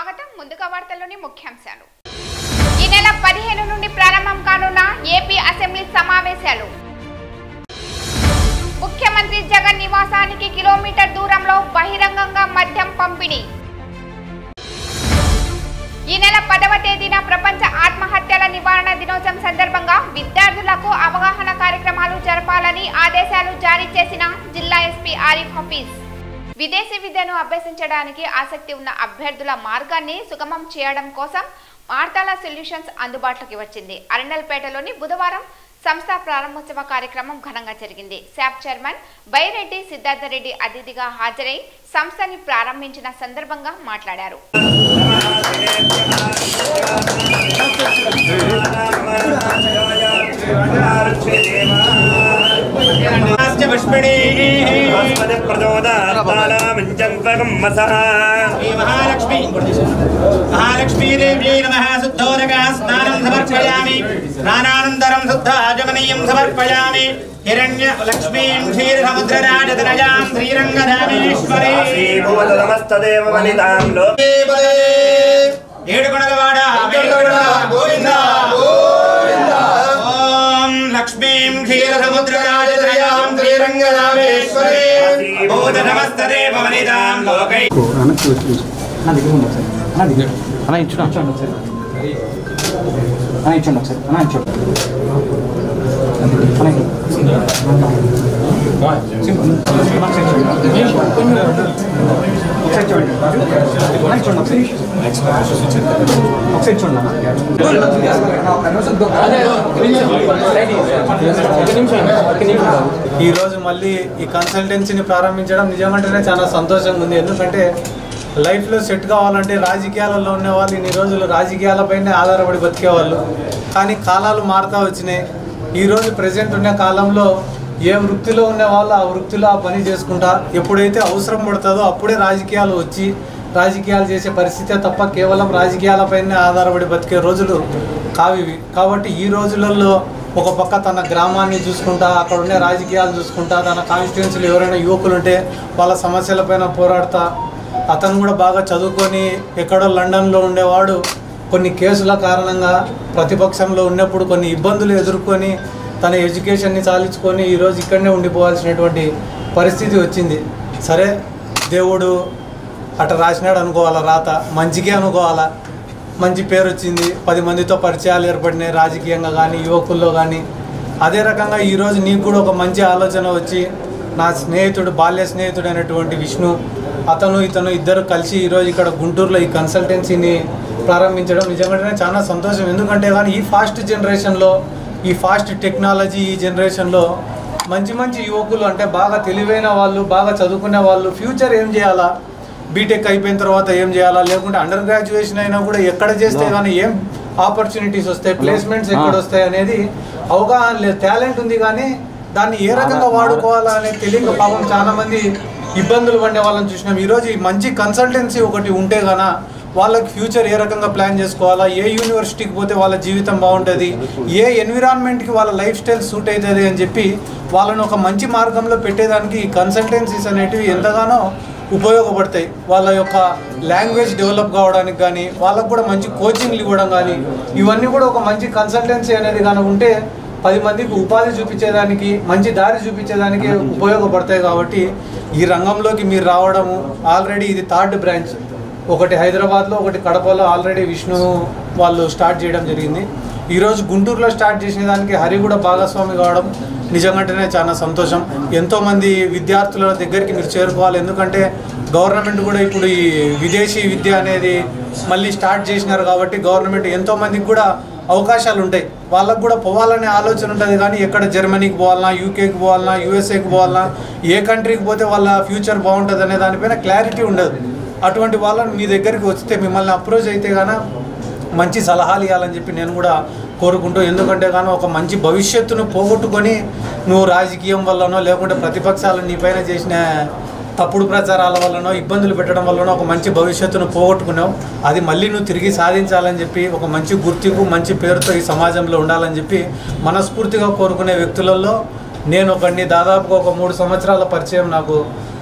స్వాగతం. ముందుగా వార్తల్లోని ముఖ్యాంశాలు. ఈ నెల 15 నుండి ప్రారంభం కానున్న ఏపీ అసెంబ్లీ సమావేశాలు. ముఖ్యమంత్రి జగన్ నివాసానికి కిలోమీటర్ దూరంలో బహిరంగంగా మద్యం పంపిణీ. ఈ నెల 10వ తేదీన ప్రపంచ ఆత్మహత్యల నివారణ దినోత్సవం సందర్భంగా విద్యార్థులకు అవగాహన కార్యక్రమాలు జరపాలని ఆదేశాలు జారీ చేసిన జిల్లా ఎస్పీ ఆరిఫ్ హఫీజ్. విదేశీ విద్యను అభ్యసించడానికి ఆసక్తి ఉన్న అభ్యర్థుల మార్గాన్ని సుగమం చేయడం కోసం మార్తాల సొల్యూషన్స్ అందుబాటులోకి వచ్చింది. అరండల్పేటలోని బుధవారం సంస్థ ప్రారంభోత్సవ కార్యక్రమం ఘనంగా జరిగింది. శాప్ చైర్మన్ బైరెడ్డి సిద్ధార్థరెడ్డి అతిథిగా హాజరై సంస్థని ప్రారంభించిన సందర్భంగా మాట్లాడారు. महालक्ष्मी देवी नमः. शुद्धोदका स्नानं समर्पयामि. स्नानानन्तरं शुद्धाचमनीयं समर्पयामि. हिरण्यलक्ष्मीं क्षीरसमुद्रराजतनयां श्रीरङ्गधामेश्वरी नमस्तदेव वनितां लोके ఏడుకొండలవాడ గోవింద గోవింద. ఓం లక్ష్మీం క్షీరసముద్రరాజతనయాం శ్రీరంగధామేశ్వరీ భూత నమస్తదేవ వనితాం లోకై. ఈ రోజు మళ్ళీ ఈ కన్సల్టెన్సీని ప్రారంభించడం నిజంగానే చాలా సంతోషంగా ఉంది. ఎందుకంటే లైఫ్లో సెట్ కావాలంటే రాజకీయాలలో ఉన్నవాళ్ళు ఇన్ని రోజులు రాజకీయాలపైనే ఆధారపడి బతికేవాళ్ళు. కానీ కాలాలు మారుతూ వచ్చినాయి. ఈరోజు ప్రజెంట్ ఉన్న కాలంలో ఏ వృత్తిలో ఉన్నవాళ్ళు ఆ వృత్తిలో ఆ పని చేసుకుంటా ఎప్పుడైతే అవసరం పడుతుందో అప్పుడే రాజకీయాలు వచ్చి రాజకీయాలు చేసే పరిస్థితే తప్ప కేవలం రాజకీయాలపైనే ఆధారపడి బతికే రోజులు కావివి. కాబట్టి ఈ రోజులలో ఒక పక్క తన గ్రామాన్ని చూసుకుంటా అక్కడ ఉండే రాజకీయాలు చూసుకుంటా తన కాన్స్టిట్యున్సీలో ఎవరైనా యువకులు ఉంటే వాళ్ళ సమస్యలపైన పోరాడుతా అతను కూడా బాగా చదువుకొని ఎక్కడో లండన్లో ఉండేవాడు కొన్ని కేసుల కారణంగా ప్రతిపక్షంలో ఉన్నప్పుడు కొన్ని ఇబ్బందులు ఎదుర్కొని తన ఎడ్యుకేషన్ని సాధించుకొని ఈరోజు ఇక్కడనే ఉండిపోవాల్సినటువంటి పరిస్థితి వచ్చింది. సరే దేవుడు అట్లా రాసినాడు అనుకోవాలా, రాత మంచిగా అనుకోవాలా. మంచి పేరు వచ్చింది, 10 మందితో పరిచయాలు ఏర్పడినాయి రాజకీయంగా కానీ యువకుల్లో కానీ. అదే రకంగా ఈరోజు నీకు కూడా ఒక మంచి ఆలోచన వచ్చి నా స్నేహితుడు బాల్య స్నేహితుడు అయినటువంటి విష్ణు ఇతను ఇద్దరు కలిసి ఈరోజు ఇక్కడ గుంటూరులో ఈ కన్సల్టెన్సీని ప్రారంభించడం నిజంగానే చాలా సంతోషం. ఎందుకంటే కానీ ఈ ఫాస్ట్ జనరేషన్లో ఈ ఫాస్ట్ టెక్నాలజీ ఈ జనరేషన్లో మంచి మంచి యువకులు అంటే బాగా తెలివైన వాళ్ళు బాగా చదువుకునే వాళ్ళు ఫ్యూచర్ ఏం చేయాలా, బీటెక్ అయిపోయిన తర్వాత ఏం చేయాలా, లేకుంటే అండర్ గ్రాడ్యుయేషన్ అయినా కూడా ఎక్కడ చేస్తే కానీ ఏం ఆపర్చునిటీస్ వస్తాయి, ప్లేస్మెంట్స్ ఎక్కడ వస్తాయి అనేది అవగాహన లేదు. టాలెంట్ ఉంది కానీ దాన్ని ఏ రకంగా వాడుకోవాలా అనేది తెలియక పాపం చాలామంది ఇబ్బందులు పడే వాళ్ళని చూసినాం. ఈరోజు ఈ మంచి కన్సల్టెన్సీ ఒకటి ఉంటే గానా వాళ్ళకి ఫ్యూచర్ ఏ రకంగా ప్లాన్ చేసుకోవాలా, ఏ యూనివర్సిటీకి పోతే వాళ్ళ జీవితం బాగుంటుంది, ఏ ఎన్విరాన్మెంట్కి వాళ్ళ లైఫ్ స్టైల్ సూట్ అవుతుంది అని చెప్పి వాళ్ళని ఒక మంచి మార్గంలో పెట్టేదానికి ఈ కన్సల్టెన్సీస్ అనేటివి ఎంతగానో ఉపయోగపడతాయి. వాళ్ళ యొక్క లాంగ్వేజ్ డెవలప్ కావడానికి కానీ వాళ్ళకు కూడా మంచి కోచింగ్లు ఇవ్వడం కానీ ఇవన్నీ కూడా ఒక మంచి కన్సల్టెన్సీ అనేది కానీ ఉంటే 10 మందికి ఉపాధి చూపించేదానికి మంచి దారి చూపించేదానికి ఉపయోగపడతాయి. కాబట్టి ఈ రంగంలోకి మీరు రావడము ఆల్రెడీ ఇది 3rd బ్రాంచ్, ఒకటి హైదరాబాద్లో ఒకటి కడపలో ఆల్రెడీ విష్ణు వాళ్ళు స్టార్ట్ చేయడం జరిగింది. ఈరోజు గుంటూరులో స్టార్ట్ చేసిన దానికి హరి కూడా భాగస్వామి కావడం నిజంగానే చాలా సంతోషం. ఎంతోమంది విద్యార్థుల దగ్గరికి మీరు చేరుకోవాలి. ఎందుకంటే గవర్నమెంట్ కూడా ఇప్పుడు ఈ విదేశీ విద్య అనేది మళ్ళీ స్టార్ట్ చేసినారు కాబట్టి గవర్నమెంట్ ఎంతోమందికి కూడా అవకాశాలు ఉంటాయి. వాళ్ళకు కూడా పోవాలనే ఆలోచన ఉంటుంది కానీ ఎక్కడ జర్మనీకి పోవాలన్నా, యూకేకి పోవాలన్నా, యూఎస్ఏకి పోవాలన్నా, ఏ కంట్రీకి పోతే వాళ్ళ ఫ్యూచర్ బాగుంటుంది అనే దానిపైన క్లారిటీ ఉండదు. అటువంటి వాళ్ళని మీ దగ్గరికి వస్తే మిమ్మల్ని అప్రోచ్ అయితే గాన మంచి సలహాలు ఇవ్వాలని చెప్పి నేను కూడా కోరుకుంటూ, ఎందుకంటే కానీ ఒక మంచి భవిష్యత్తును పోగొట్టుకొని నువ్వు రాజకీయం వల్లనో లేకుంటే ప్రతిపక్షాలు నీ పైన చేసిన తప్పుడు ప్రచారాల వల్లనో ఇబ్బందులు పెట్టడం వల్లనో ఒక మంచి భవిష్యత్తును పోగొట్టుకున్నావు. అది మళ్ళీ నువ్వు తిరిగి సాధించాలని చెప్పి ఒక మంచి గుర్తింపు మంచి పేరుతో ఈ సమాజంలో ఉండాలని చెప్పి మనస్ఫూర్తిగా కోరుకునే వ్యక్తులలో నేను ఒకడిని. దాదాపుగా ఒక 3 సంవత్సరాల పరిచయం నాకు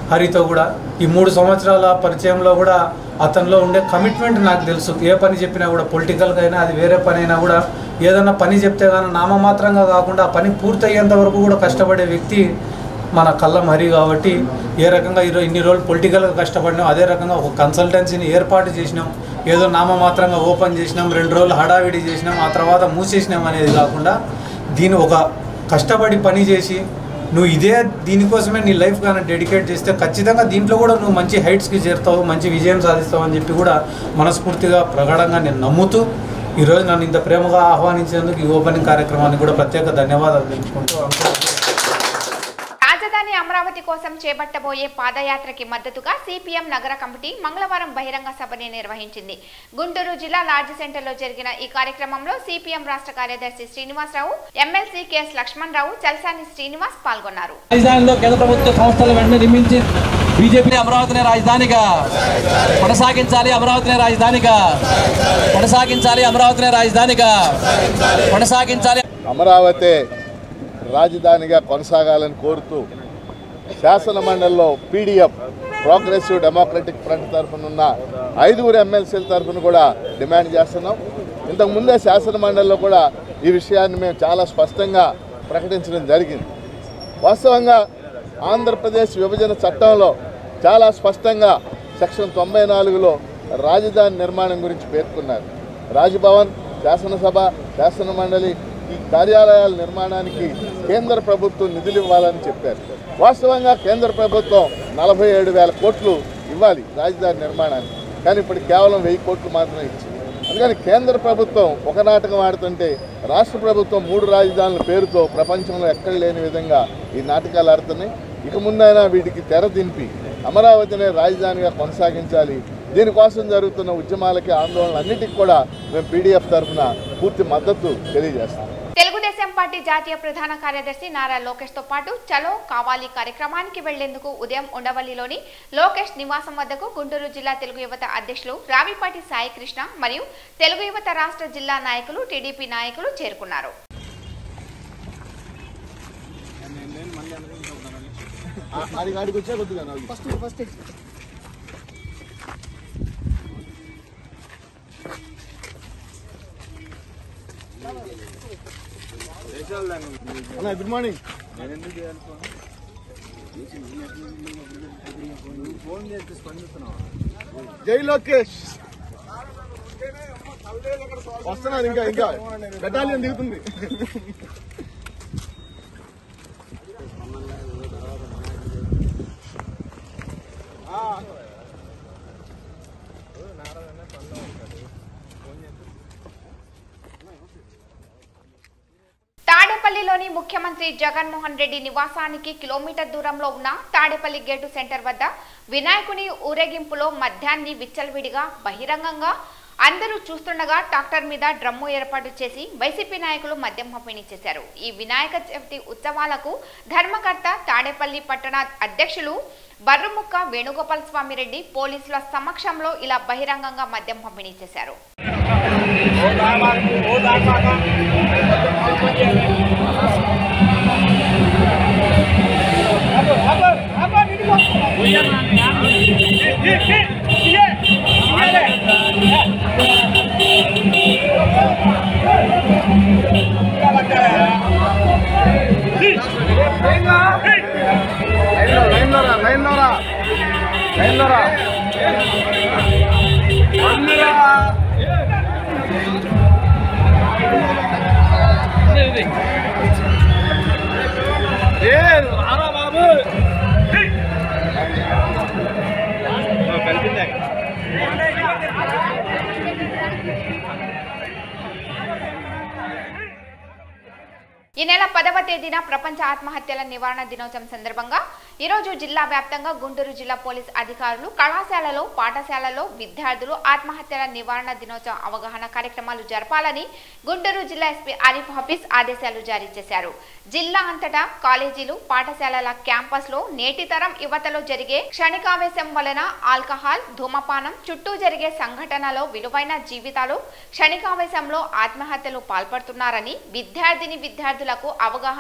హరితో కూడా ఈ 3 సంవత్సరాల పరిచయంలో కూడా అతనిలో ఉండే కమిట్మెంట్ నాకు తెలుసు. ఏ పని చెప్పినా కూడా పొలిటికల్గా అయినా అది వేరే పని అయినా కూడా ఏదన్నా పని చెప్తే కానీ నామమాత్రంగా కాకుండా ఆ పని పూర్తయ్యేంత వరకు కూడా కష్టపడే వ్యక్తి మన కల్లం హరి. కాబట్టి ఏ రకంగా ఇన్ని రోజులు పొలిటికల్గా కష్టపడినాం, అదే రకంగా ఒక కన్సల్టెన్సీని ఏర్పాటు చేసినాం. ఏదో నామమాత్రంగా ఓపెన్ చేసినాం, 2 రోజులు హడావిడి చేసినాం, ఆ తర్వాత మూసేసినాం అనేది కాకుండా దీన్ని ఒక కష్టపడి పని చేసి నువ్వు దీనికోసమే నీ లైఫ్ కానీ డెడికేట్ చేస్తే ఖచ్చితంగా దీంట్లో కూడా నువ్వు మంచి హైట్స్కి చేరుతావు, మంచి విజయం సాధిస్తావు అని చెప్పి కూడా మనస్ఫూర్తిగా ప్రగాఢంగా నేను నమ్ముతూ ఈరోజు నన్ను ఇంత ప్రేమగా ఆహ్వానించేందుకు ఈ ఓపెనింగ్ కార్యక్రమానికి కూడా ప్రత్యేక ధన్యవాదాలు తెలుపుకుంటూ రాజధాని అమరావతి కోసం చేపట్టబోయే పాదయాత్రకి మద్దతుగా సిపిఎం నగర కమిటీ మంగళవారం బహిరంగ సభని నిర్వహించింది. గుంటూరు జిల్లా లార్జ్ సెంటర్లో జరిగిన ఈ కార్యక్రమంలో సిపిఎం రాష్ట్ర కార్యదర్శి శ్రీనివాసరావు, ఎమ్మెల్సీ కెఎస్ లక్ష్మణ్ రావు, చల్సాని శ్రీనివాస్ పాల్గొన్నారు. రాజధానిలో కేంద్ర ప్రభుత్వ సంస్థలు వెంటనే నిర్మించి బీజేపీ అమరావతిని రాజధానిగా కొనసాగించాలి, అమరావతిని రాజధానిగా కొనసాగించాలి, అమరావతిని రాజధానిగా కొనసాగించాలి, అమరావతి రాజధానిగా కొనసాగాలని కోరుతూ శాసన మండలిలో పీడీఎఫ్ ప్రోగ్రెసివ్ డెమోక్రటిక్ ఫ్రంట్ తరఫున ఉన్న 5 ఎమ్మెల్సీల తరఫున కూడా డిమాండ్ చేస్తున్నాం. ఇంతకుముందే శాసన మండలిలో కూడా ఈ విషయాన్ని మేము చాలా స్పష్టంగా ప్రకటించడం జరిగింది. వాస్తవంగా ఆంధ్రప్రదేశ్ విభజన చట్టంలో చాలా స్పష్టంగా సెక్షన్ 94లో రాజధాని నిర్మాణం గురించి పేర్కొన్నారు. రాజ్భవన్, శాసనసభ, శాసన మండలి ఈ కార్యాలయాల నిర్మాణానికి కేంద్ర ప్రభుత్వం నిధులు ఇవ్వాలని చెప్పారు. వాస్తవంగా కేంద్ర ప్రభుత్వం 47,000 కోట్లు ఇవ్వాలి రాజధాని నిర్మాణానికి, కానీ ఇప్పుడు కేవలం 1000 కోట్లు మాత్రమే ఇచ్చింది. అందుకని కేంద్ర ప్రభుత్వం ఒక నాటకం ఆడుతుంటే రాష్ట్ర ప్రభుత్వం 3 రాజధానుల పేరుతో ప్రపంచంలో ఎక్కడ లేని విధంగా ఈ నాటకాలు ఆడుతున్నాయి. ఇక ముందైనా వీటికి తెర దింపి అమరావతినే రాజధానిగా కొనసాగించాలి. దీనికోసం జరుగుతున్న ఉద్యమాలకి, ఆందోళనలన్నిటికీ కూడా మేము పీడీఎఫ్ తరఫున పూర్తి మద్దతు తెలియజేస్తాం. తెలుగుదేశం పార్టీ జాతీయ ప్రధాన కార్యదర్శి నారా లోకేష్ తో పాటు చలో కావాలి కార్యక్రమానికి వెళ్లేందుకు ఉదయం ఉండవల్లిలోని లోకేష్ నివాసం వద్దకు గుంటూరు జిల్లా తెలుగు యువత అధ్యక్షులు రావిపాటి సాయి కృష్ణ మరియు తెలుగు యువత రాష్ట్ర జిల్లా నాయకులు, టీడీపీ నాయకులు చేరుకున్నారు. Good morning. జై లోకేష్ వస్తున్నారు. ఇంకా బెటాలియన్ దిగుతుంది. తాడేపల్లిలోని ముఖ్యమంత్రి జగన్మోహన్ రెడ్డి నివాసానికి కిలోమీటర్ దూరంలో ఉన్న తాడేపల్లి గేటు సెంటర్ వద్ద వినాయకుని ఊరేగింపులో మద్యాన్ని విచ్చలవిడిగా బహిరంగంగా అందరూ చూస్తుండగా ట్రాక్టర్ మీద డ్రమ్ము ఏర్పాటు చేసి వైసీపీ నాయకులు మద్యం పంపిణీ చేశారు. ఈ వినాయక చవితి ఉత్సవాలకు ధర్మకర్త తాడేపల్లి పట్టణ అధ్యక్షులు బర్రుముక్క వేణుగోపాల్ స్వామి రెడ్డి పోలీసుల సమక్షంలో ఇలా బహిరంగంగా మద్యం పంపిణీ చేశారు. ఈ నెల 10వ తేదీన ప్రపంచ ఆత్మహత్యల నివారణ దినోత్సవం సందర్భంగా ఈరోజు జిల్లా వ్యాప్తంగా గుంటూరు జిల్లా పోలీస్ అధికారులు కళాశాలలో, పాఠశాలలో విద్యార్థులు ఆత్మహత్యల నివారణ దినోత్సవ అవగాహన కార్యక్రమాలు జరపాలని గుంటూరు జిల్లా ఎస్పీ ఆరిఫ్ హఫీజ్ ఆదేశాలు జారీ చేశారు. జిల్లా అంతటా కాలేజీలు, పాఠశాలల క్యాంపస్లో నేటి తరం యువతలో జరిగే క్షణికావేశం వలన ఆల్కహాల్, ధూమపానం చుట్టూ జరిగే సంఘటనలో విలువైన జీవితాలు క్షణికావేశంలో ఆత్మహత్యలు పాల్పడుతున్నారని విద్యార్థులకు అవగాహన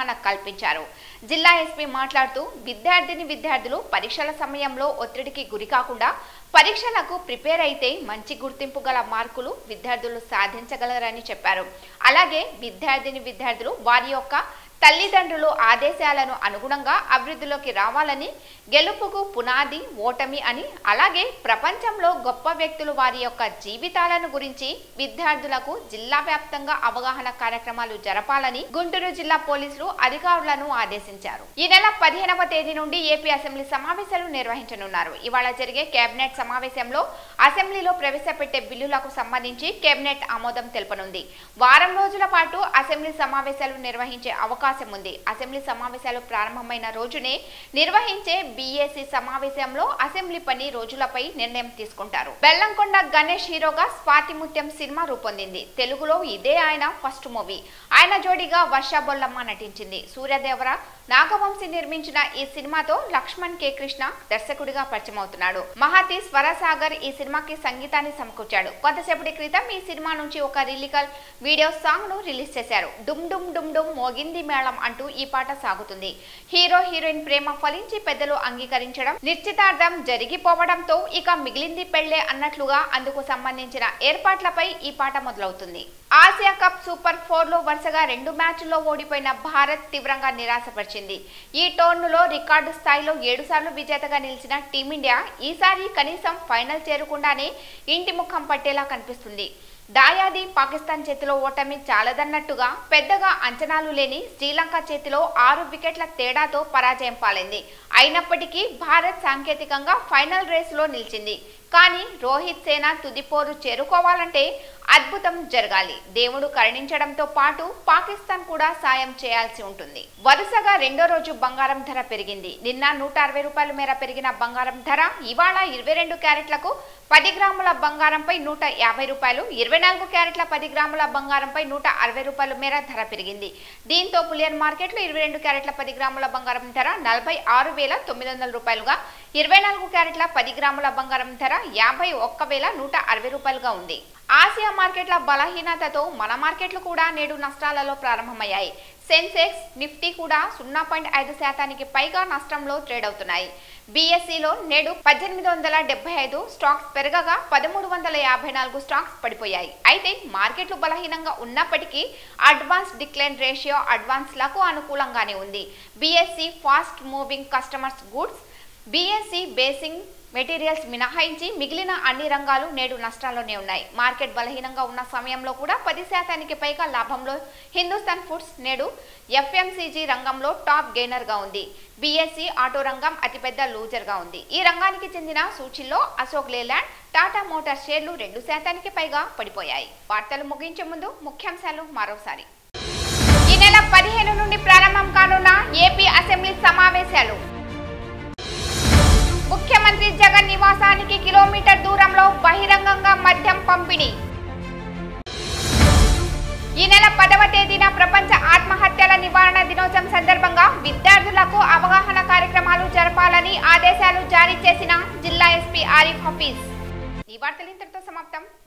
అవగాహన కల్పించారు. జిల్లా ఎస్పీ మాట్లాడుతూ విద్యార్థులు పరీక్షల సమయంలో ఒత్తిడికి గురి కాకుండా పరీక్షలకు ప్రిపేర్ అయితే మంచి గుర్తింపు గల మార్కులు విద్యార్థులు సాధించగలరని చెప్పారు. అలాగే విద్యార్థులు వారి యొక్క తల్లిదండ్రులు ఆదేశాలను అనుగుణంగా అభివృద్ధిలోకి రావాలని, గెలుపుకు పునాది ఓటమి అని, అలాగే ప్రపంచంలో గొప్ప వ్యక్తులు వారి యొక్క జీవితాలను గురించి విద్యార్థులకు జిల్లా వ్యాప్తంగా అవగాహన కార్యక్రమాలు జరపాలని గుంటూరు జిల్లా పోలీసులు అధికారులను ఆదేశించారు. ఈ నెల 15వ తేదీ నుండి ఏపీ అసెంబ్లీ సమావేశాలు నిర్వహించనున్నారు. ఇవాళ జరిగే కేబినెట్ సమావేశంలో అసెంబ్లీలో ప్రవేశపెట్టే బిల్లులకు సంబంధించి కేబినెట్ ఆమోదం తెలుపనుంది. వారం రోజుల పాటు అసెంబ్లీ సమావేశాలు నిర్వహించే అవకాశం ఉంది. అసెంబ్లీ సమావేశాలు ప్రారంభమైన రోజునే నిర్వహించే బీఏసీ సమావేశంలో అసెంబ్లీ పని రోజులపై నిర్ణయం తీసుకుంటారు. బెల్లంకొండ గణేష్ హీరోగా స్వాతిముత్యం సినిమా రూపొందింది. తెలుగులో ఇదే ఆయన ఫస్ట్ మూవీ. ఆయన జోడీగా వర్ష బొల్లమ్మ నటించింది. సూర్యదేవర నాగవంశీ నిర్మించిన ఈ సినిమాతో లక్ష్మణ్ కే కృష్ణ దర్శకుడిగా పరిచయమవుతున్నాడు. మహాతి స్వరసాగర్ ఈ సినిమాకి సంగీతాన్ని సమకూర్చాడు. కొంతసేపటి క్రితం ఈ సినిమా నుంచి ఒక లిరికల్ వీడియో సాంగ్ ను రిలీజ్ చేశారు. డుమ్ డుమ్ డుమ్ డుమ్ మోగింది మేళం అంటూ ఈ పాట సాగుతుంది. హీరో హీరోయిన్ ప్రేమ ఫలించి పెద్దలు అంగీకరించడం, నిశ్చితార్థం జరిగిపోవడంతో ఇక మిగిలింది పెళ్లే అన్నట్లుగా అందుకు సంబంధించిన ఏర్పాట్లపై ఈ పాట మొదలవుతుంది. ఆసియా కప్ సూపర్ 4లో వరుసగా 2 మ్యాచ్ల్లో ఓడిపోయిన భారత్ తీవ్రంగా నిరాశపరిచింది. ఈ టోర్నీలో రికార్డు స్థాయిలో 7 సార్లు విజేతగా నిలిచిన టీమిండియా ఈసారి కనీసం ఫైనల్ చేరకుండానే ఇంటి ముఖం పట్టేలా కనిపిస్తుంది. దాయాది పాకిస్తాన్ చేతిలో ఓటమి చాలదన్నట్టుగా పెద్దగా అంచనాలు లేని శ్రీలంక చేతిలో 6 వికెట్ల తేడాతో పరాజయం పాలైంది. అయినప్పటికీ భారత్ సాంకేతికంగా ఫైనల్ రేసులో నిలిచింది. కానీ రోహిత్ సేన తుదిపోరు చేరుకోవాలంటే అద్భుతం జరగాలి. దేవుడు కరుణించడంతో పాటు పాకిస్తాన్ కూడా సాయం చేయాల్సి ఉంటుంది. వరుసగా రెండో రోజు బంగారం ధర పెరిగింది. నిన్న 160 రూపాయల మేర పెరిగిన బంగారం ధర ఇవాళ 22 క్యారెట్లకు 10 గ్రాముల బంగారంపై 150 రూపాయలు, 24 క్యారెట్ల 10 గ్రాముల బంగారంపై 160 రూపాయల మేర ధర పెరిగింది. దీంతో బులియన్ మార్కెట్లో 22 క్యారెట్ల 10 గ్రాముల బంగారం ధర 46,900 రూపాయలుగా, 24 క్యారెట్ల 10 గ్రాముల బంగారం ధర 51,160 రూపాయలుగా ఉంది. ఆసియా మార్కెట్ల బలహీనతతో మన మార్కెట్లు కూడా నేడు నష్టాలలో ప్రారంభమయ్యాయి. సెన్సెక్స్, నిఫ్టీ కూడా 0.5% పైగా నష్టంలో ట్రేడ్ అవుతున్నాయి. బీఎస్ఈలో నేడు 1875 స్టాక్స్ పెరగగా 1354 స్టాక్స్ పడిపోయాయి. అయితే మార్కెట్లు బలహీనంగా ఉన్నప్పటికీ అడ్వాన్స్ డిక్లైన్ రేషియో అడ్వాన్స్లకు అనుకూలంగానే ఉంది. BSE fast moving customers goods, BSE basing materials మినహాయించి మిగిలిన అన్ని రంగాలు నేడు నష్టాల్లోనే ఉన్నాయి. మార్కెట్ బలహీనంగా ఉన్న సమయంలో కూడా 10% పైగా లాభంలో హిందుస్థాన్ ఫుడ్స్ నేడు ఎఫ్ఎంసీజీ రంగంలో టాప్ గెయినర్ గా ఉంది. బీఎస్ఈ ఆటో రంగం అతిపెద్ద లూజర్ గా ఉంది. ఈ రంగానికి చెందిన సూచీల్లో అశోక్ లేలాండ్, టాటా మోటార్ షేర్లు 2% పైగా పడిపోయాయి. వార్తలు ముగించే ముందు ముఖ్యాంశాలు మరోసారి. ఈ నెల 15 నుండి ప్రారంభం కానున్న ఏపీ అసెంబ్లీ సమావేశాలు. ముఖ్యమంత్రి జగన్ నివాసానికి కిలోమీటర్ దూరంలో బహిరంగంగా మద్యం పంపిణీ. ఈ నెల 10వ తేదీన ప్రపంచ ఆత్మహత్యల నివారణ దినోత్సవం సందర్భంగా విద్యార్థులకు అవగాహన కార్యక్రమాలు జరపాలని ఆదేశాలు జారీ చేసిన జిల్లా ఎస్పీ ఆరిఫ్ హఫీజ్. ఈ వార్తలు ఇంతటితో సమాప్తం.